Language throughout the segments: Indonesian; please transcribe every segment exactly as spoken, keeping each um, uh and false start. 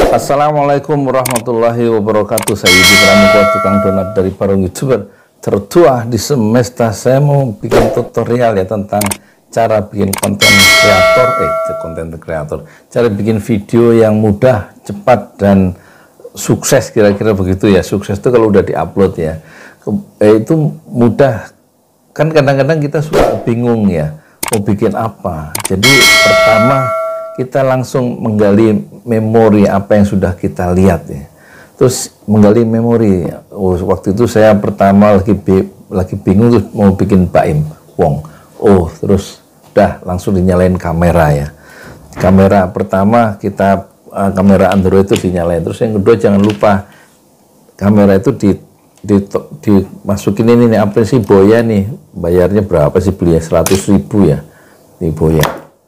Assalamualaikum warahmatullahi wabarakatuh. Saya Yudi Pramuka, tukang donat dari Parung YouTuber tertua di semesta. Saya mau bikin tutorial ya tentang cara bikin konten kreator, eh konten kreator, cara bikin video yang mudah, cepat dan sukses, kira-kira begitu ya. Sukses itu kalau udah diupload ya, eh, itu mudah. Kan kadang-kadang kita suka bingung ya, mau bikin apa. Jadi pertama kita langsung menggali memori apa yang sudah kita lihat ya. Terus menggali memori. Oh, waktu itu saya pertama lagi lagi bingung tuh mau bikin Baim Wong. Oh, terus udah langsung dinyalain kamera ya. Kamera pertama kita uh, kamera Android itu dinyalain. Terus yang kedua jangan lupa kamera itu di di dimasukin ini nih, apa sih boya nih. Bayarnya berapa sih belinya? seratus ribu ya. Ini boya.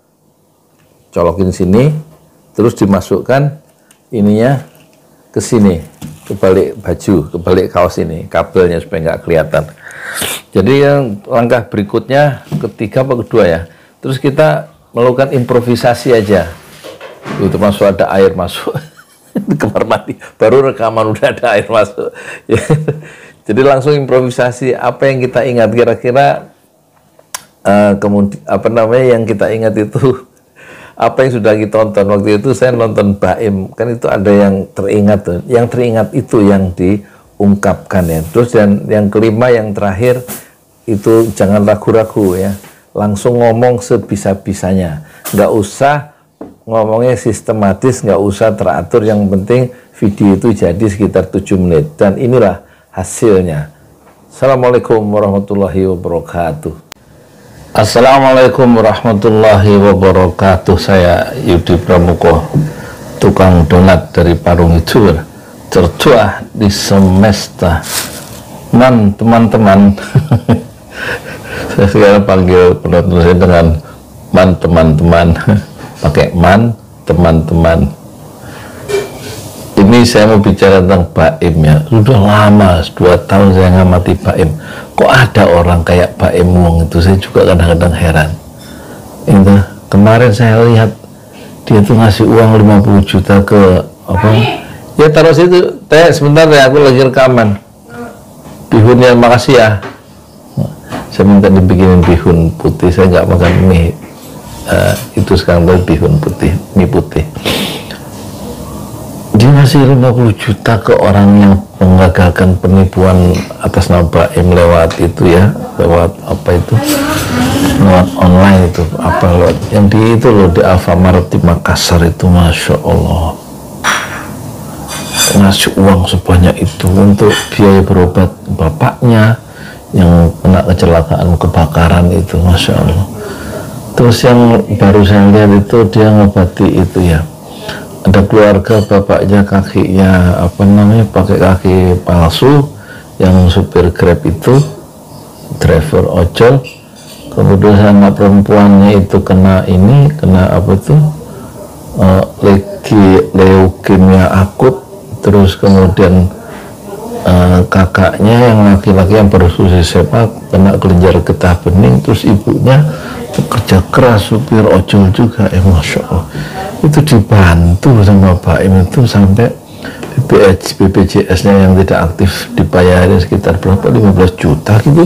Colokin sini, terus dimasukkan ininya ke sini, ke balik baju, ke balik kaos ini, kabelnya supaya nggak kelihatan. Jadi yang langkah berikutnya, ketiga apa kedua ya, terus kita melakukan improvisasi aja. Itu masuk ada air masuk di kamar mandi, baru rekaman udah ada air masuk. Jadi langsung improvisasi apa yang kita ingat, kira-kira uh, kemudian apa namanya yang kita ingat itu. Apa yang sudah kita tonton waktu itu. Saya nonton Baim, kan itu ada yang teringat tuh, yang teringat itu yang diungkapkan ya. Terus dan yang kelima, yang terakhir itu jangan ragu-ragu ya, langsung ngomong sebisa-bisanya, nggak usah ngomongnya sistematis, nggak usah teratur, yang penting video itu jadi sekitar tujuh menit dan inilah hasilnya. Assalamualaikum warahmatullahi wabarakatuh. Assalamualaikum warahmatullahi wabarakatuh. Saya Yudi Pramuka, tukang donat dari Parung YouTuber tertua di semesta. Man, teman-teman. Saya sekarang panggil penonton saya dengan man, teman-teman. Pakai man, teman-teman. Ini saya mau bicara tentang Baim ya. Sudah lama, dua tahun saya ngamati Baim. Kok ada orang kayak Baim Wong itu, saya juga kadang-kadang heran. Itu kemarin saya lihat dia tuh ngasih uang lima puluh juta ke apa? Ya taruh situ, teh sebentar ya, aku lagi rekaman. Bihunnya, makasih ya. Saya minta dibikinin bihun putih, saya nggak makan mie. Uh, itu sekarang tuh bihun putih, mie putih. Dia ngasih lima puluh juta ke orang yang menggagalkan penipuan atas nama Baim lewat itu ya, lewat apa itu, lewat online itu, apa lewat yang di itu loh, di Alfamart di Makassar itu. Masya Allah, ngasih uang sebanyak itu untuk biaya berobat bapaknya yang kena kecelakaan kebakaran itu. Masya Allah. Terus yang baru saya lihat itu dia ngobati itu ya, ada keluarga bapaknya kakinya apa namanya pakai kaki palsu, yang supir Grab itu, driver ojol, kemudian anak perempuannya itu kena ini, kena apa tuh uh, legi leukemia akut, terus kemudian uh, kakaknya yang laki-laki yang baru selesai sepak kena kelenjar getah bening, terus ibunya pekerja keras supir ojol juga. Eh Masya Allah, itu dibantu sama Baim itu sampai B P J S-nya yang tidak aktif dibayarin sekitar berapa, lima belas juta gitu.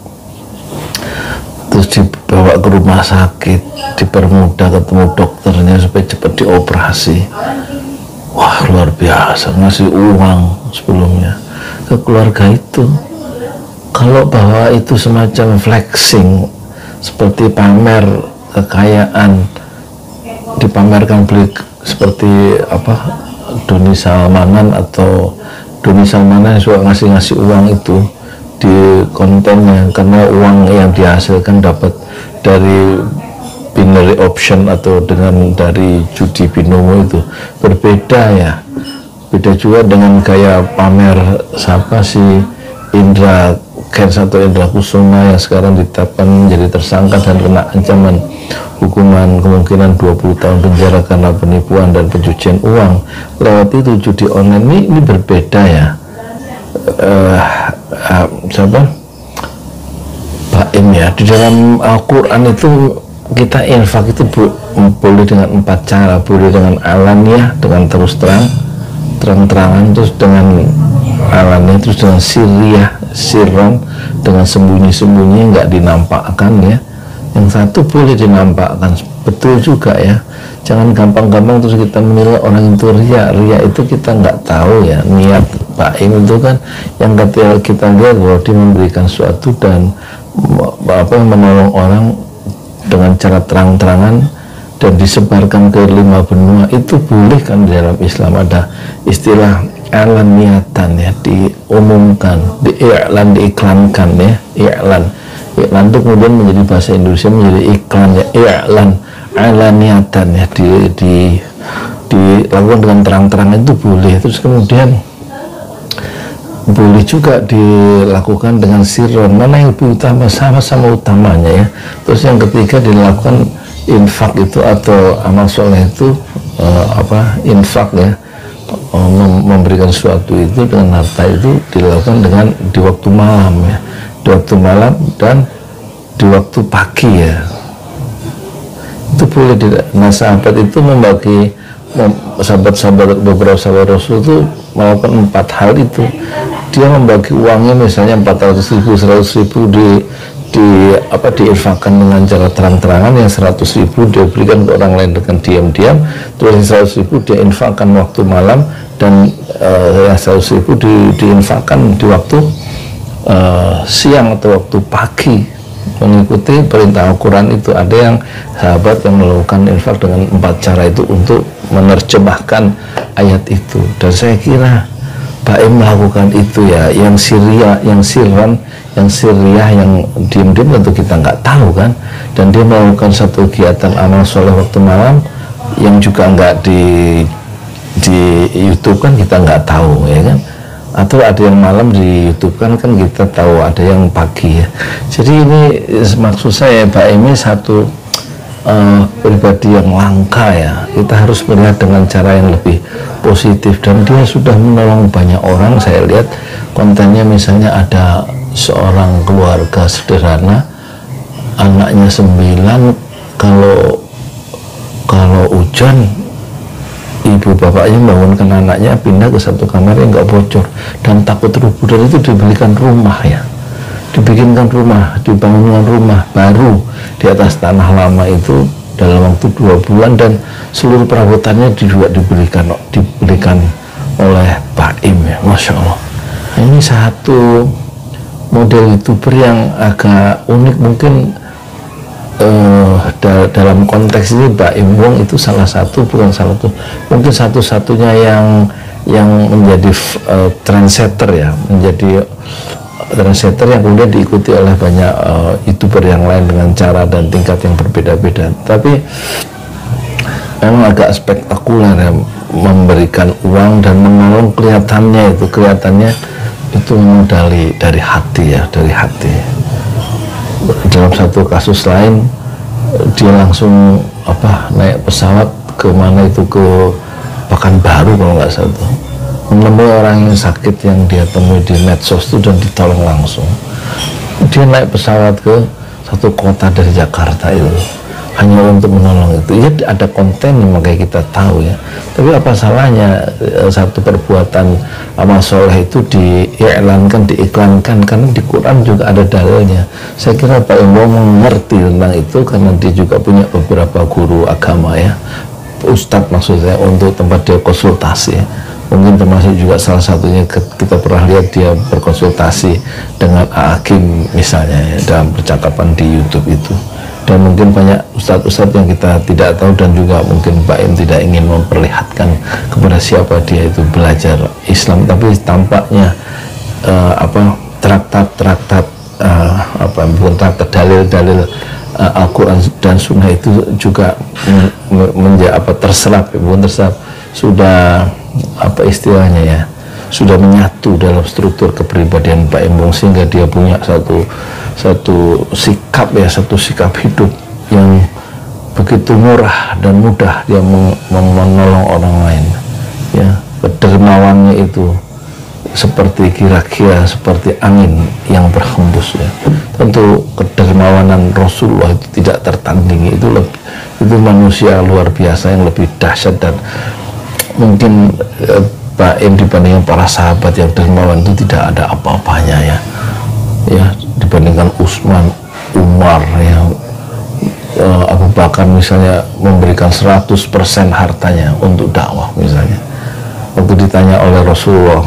Terus dibawa ke rumah sakit, dipermudah ketemu dokternya supaya cepat dioperasi. Wah, luar biasa, ngasih uang sebelumnya ke keluarga itu. Kalau bahwa itu semacam flexing, seperti pamer kekayaan, dipamerkan beli seperti apa Doni Salmanan atau Doni Salmanan yang suka ngasih-ngasih uang itu di kontennya, karena uang yang dihasilkan dapat dari binary option atau dengan dari judi binomo itu berbeda ya. Beda juga dengan gaya pamer siapa si Indra Kents atau Indra Kusuma yang sekarang ditetapkan menjadi tersangka dan kena ancaman hukuman kemungkinan dua puluh tahun penjara karena penipuan dan pencucian uang lewat itu judi online. Ini, ini berbeda ya. Uh, uh, siapa? Baim ya, di dalam Al-Quran itu kita infak itu bu, boleh dengan empat cara, boleh dengan alaniah, dengan terus terang, terang-terangan, terus dengan alaniah, terus dengan sirriyah, sirron, dengan sembunyi-sembunyi, nggak dinampakkan ya. Yang satu boleh dinampakkan, betul juga ya. Jangan gampang-gampang terus kita menilai orang itu ria. Ria itu kita nggak tahu ya, niat baim itu kan yang ketika kita lihat bahwa dia memberikan sesuatu dan apa menolong orang dengan cara terang-terangan dan disebarkan ke lima benua, itu boleh kan. Di dalam Islam ada istilah alaniatan ya, diumumkan, diiklan, diiklankan ya, iklan. Iklan itu kemudian menjadi bahasa Indonesia menjadi iklan ya, iklan, alaniatan ya, di, di dilakukan dengan terang-terangan itu boleh. Terus kemudian boleh juga dilakukan dengan sirron, mana yang lebih utama, sama-sama utamanya ya. Terus yang ketiga dilakukan infak itu atau amal soleh itu uh, apa infak ya, uh, mem memberikan sesuatu itu dengan harta itu dilakukan dengan di waktu malam ya, di waktu malam dan di waktu pagi ya, itu boleh. Nah sahabat itu membagi, sahabat-sahabat, beberapa sahabat Rasul itu melakukan empat hal itu. Dia membagi uangnya misalnya empat ratus ribu, seratus ribu di di apa diinfakkan dengan cara terang-terangan, yang seratus ribu dia berikan ke orang lain dengan diam-diam, terus yang seratus ribu dia infakkan waktu malam, dan uh, yang seratus ribu di, diinfakkan di waktu uh, siang atau waktu pagi, mengikuti perintah Al-Quran itu. Ada yang sahabat yang melakukan infak dengan empat cara itu untuk menerjemahkan ayat itu, dan saya kira Baim melakukan itu ya, yang Syria, yang Sirwan, yang Syria, yang diam-diam tentu kita nggak tahu kan. Dan dia melakukan satu kegiatan amal soleh waktu malam yang juga nggak di di YouTube kan, kita nggak tahu ya kan. Atau ada yang malam di YouTube kan, kan kita tahu, ada yang pagi ya. Jadi ini maksud saya Baim ini satu uh, pribadi yang langka ya. Kita harus melihat dengan cara yang lebih positif, dan dia sudah menolong banyak orang. Saya lihat kontennya misalnya ada seorang keluarga sederhana, anaknya sembilan, kalau kalau hujan ibu bapaknya bangunkan anaknya pindah ke satu kamar yang nggak bocor, dan takut rubuh, dan itu dibelikan rumah ya, dibikinkan rumah, dibangunkan rumah baru di atas tanah lama itu dalam waktu dua bulan, dan seluruh perabotannya juga diberikan diberikan oleh Baim ya, Masya Allah. Nah, ini satu model YouTuber yang agak unik mungkin. Uh, da dalam konteks ini Baim Wong itu salah satu, bukan salah satu, mungkin satu-satunya yang yang menjadi uh, trendsetter ya, menjadi trendsetter yang kemudian diikuti oleh banyak uh, YouTuber yang lain dengan cara dan tingkat yang berbeda-beda. Tapi memang agak spektakuler ya, memberikan uang dan menolong, kelihatannya itu kelihatannya itu memang dari dari hati ya, dari hati. Dalam satu kasus lain dia langsung apa naik pesawat ke mana itu, ke Pekanbaru kalau nggak salah, itu menemui orang yang sakit yang dia temui di medsos itu dan ditolong langsung. Dia naik pesawat ke satu kota dari Jakarta itu hanya untuk menolong itu. Ya ada konten makanya kita tahu ya. Tapi apa salahnya satu perbuatan amal soleh itu diiklankan, diiklankan, karena di Quran juga ada dalilnya. Saya kira Pak Imbo mengerti tentang itu karena dia juga punya beberapa guru agama ya, ustadz maksud saya, untuk tempat dia konsultasi. Mungkin termasuk juga salah satunya kita pernah lihat dia berkonsultasi dengan Hakim misalnya ya, dalam percakapan di YouTube itu. Dan mungkin banyak ustadz-ustadz yang kita tidak tahu, dan juga mungkin Baim tidak ingin memperlihatkan kepada siapa dia itu belajar Islam, tapi tampaknya uh, apa traktat-traktat uh, apa bukan traktat, dalil-dalil uh, Al-Quran dan Sunnah itu juga menjadi apa terserap, bukan terserap, sudah apa istilahnya ya, sudah menyatu dalam struktur kepribadian Baim Wong, sehingga dia punya satu satu sikap ya, satu sikap hidup yang begitu murah dan mudah dia menolong orang lain ya. Kedermawannya itu seperti kira-kira seperti angin yang berhembus ya. Tentu kedermawanan Rasulullah itu tidak tertandingi. Itu lebih, itu manusia luar biasa yang lebih dahsyat, dan mungkin eh, Baim dibandingkan para sahabat yang dermawan itu tidak ada apa-apanya ya. Ya, dibandingkan Utsman, Umar ya, eh, Abu Bakar misalnya memberikan seratus persen hartanya untuk dakwah misalnya. Waktu ditanya oleh Rasulullah,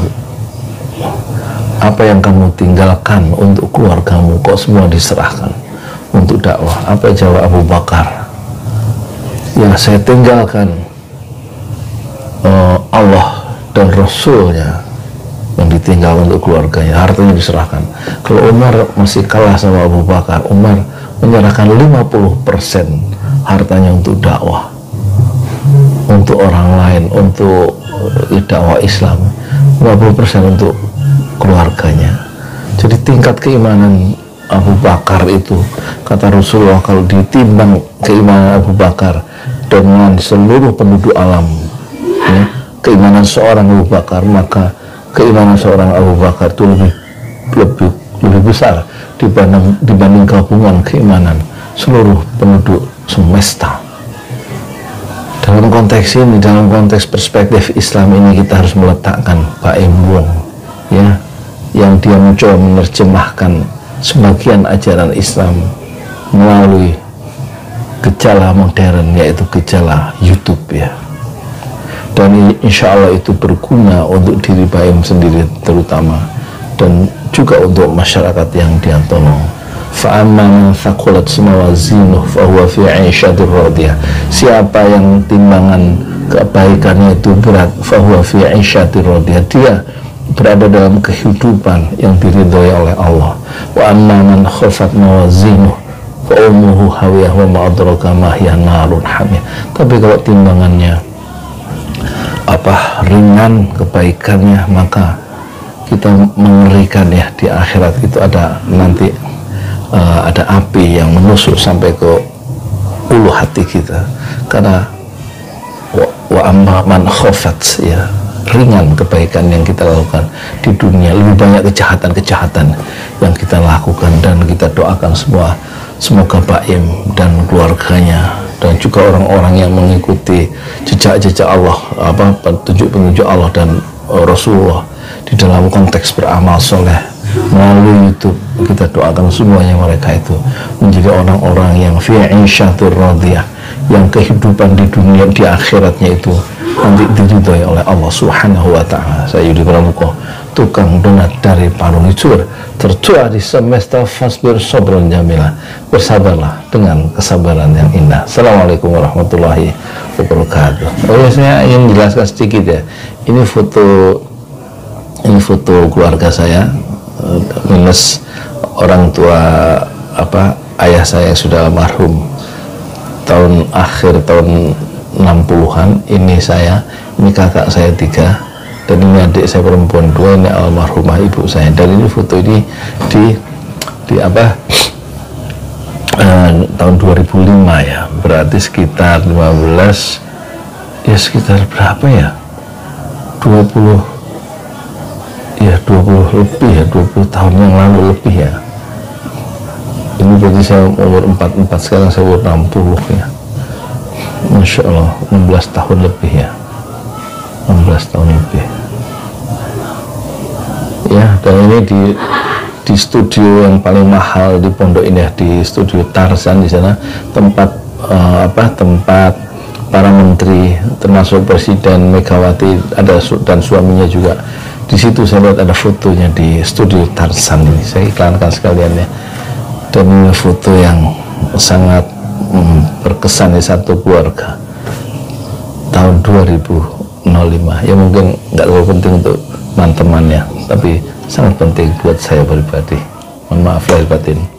apa yang kamu tinggalkan untuk keluargamu, kok semua diserahkan untuk dakwah? Apa jawab Abu Bakar? Ya, saya tinggalkan uh, Allah dan Rasulnya, yang ditinggal untuk keluarganya, hartanya diserahkan. Kalau Umar masih kalah sama Abu Bakar, Umar menyerahkan lima puluh persen hartanya untuk dakwah, untuk orang lain, untuk dakwah Islam, lima puluh persen untuk keluarganya. Jadi tingkat keimanan Abu Bakar itu, kata Rasulullah, kalau ditimbang keimanan Abu Bakar dengan seluruh penduduk alam ya, keimanan seorang Abu Bakar, maka keimanan seorang Abu Bakar itu lebih lebih lebih besar dibanding dibanding gabungan keimanan seluruh penduduk semesta. Dalam konteks ini, dalam konteks perspektif Islam ini, kita harus meletakkan Baim Wong ya, yang dia mencoba menerjemahkan sebagian ajaran Islam melalui gejala modern, yaitu gejala YouTube ya. Dan insya Allah itu berguna untuk diri Baim sendiri terutama, dan juga untuk masyarakat yang dia tolong. Fa'amma man thaqulat mawazinuhu fahuwa fi 'ishatir radiyah. Siapa yang timbangan kebaikannya itu berat, fahuwa fi 'ishatir radiyah, dia berada dalam kehidupan yang diridhoi oleh Allah. Wa amma man khafat mawazinuhu fa ummuhu hawiyah wa ma adraka ma hiya narun hamiyah. Tapi kalau timbangannya apa ringan kebaikannya, maka kita mengerikan ya, di akhirat itu ada nanti uh, ada api yang menusuk sampai ke ulu hati kita. Karena wa, wa amma man khafat ya, ringan kebaikan yang kita lakukan di dunia, lebih banyak kejahatan-kejahatan yang kita lakukan. Dan kita doakan semua, semoga Baim dan keluarganya dan juga orang-orang yang mengikuti jejak-jejak Allah, apa petunjuk-petunjuk Allah dan uh, Rasulullah di dalam konteks beramal soleh melalui YouTube. Kita doakan semuanya mereka itu menjadi orang-orang yang fi 'ishatir radiyah, yang kehidupan di dunia, di akhiratnya itu nanti diridhoi oleh Allah Subhanahu wa taala. Saya Yudi Pramuko, tukang donat dari Parung Icur, tertua di semesta fasbir sobron jamilah. Bersabarlah dengan kesabaran yang indah. Assalamualaikum warahmatullahi wabarakatuh. Oh ya, saya ingin jelaskan sedikit ya. Ini foto, ini foto keluarga saya minus orang tua, apa ayah saya yang sudah almarhum tahun akhir tahun enam puluhan. Ini saya, ini kakak saya tiga, dan ini adik saya perempuan dua, ini almarhumah ibu saya. Dan ini foto ini di di apa eh, tahun dua ribu lima ya, berarti sekitar lima belas ya, sekitar berapa ya, dua puluh ya, dua puluh lebih ya, dua puluh tahun yang lalu lebih ya. Ini berarti saya umur empat puluh empat, sekarang saya umur enam puluh ya. Masya Allah, enam belas tahun lebih ya, enam belas tahun lebih ya. Dan ini di di studio yang paling mahal di pondok ini ya, di studio Tarzan. Di sana tempat uh, apa tempat para menteri termasuk Presiden Megawati ada, dan suaminya juga. Di situ saya lihat ada fotonya di studio Tarzan ini, saya iklankan sekalian ya. Dan ini foto yang sangat hmm, berkesan di satu keluarga tahun dua ribu lima ya. Mungkin nggak terlalu penting untuk teman-temannya, tapi sangat penting buat saya pribadi. Mohon maaf lahir batin.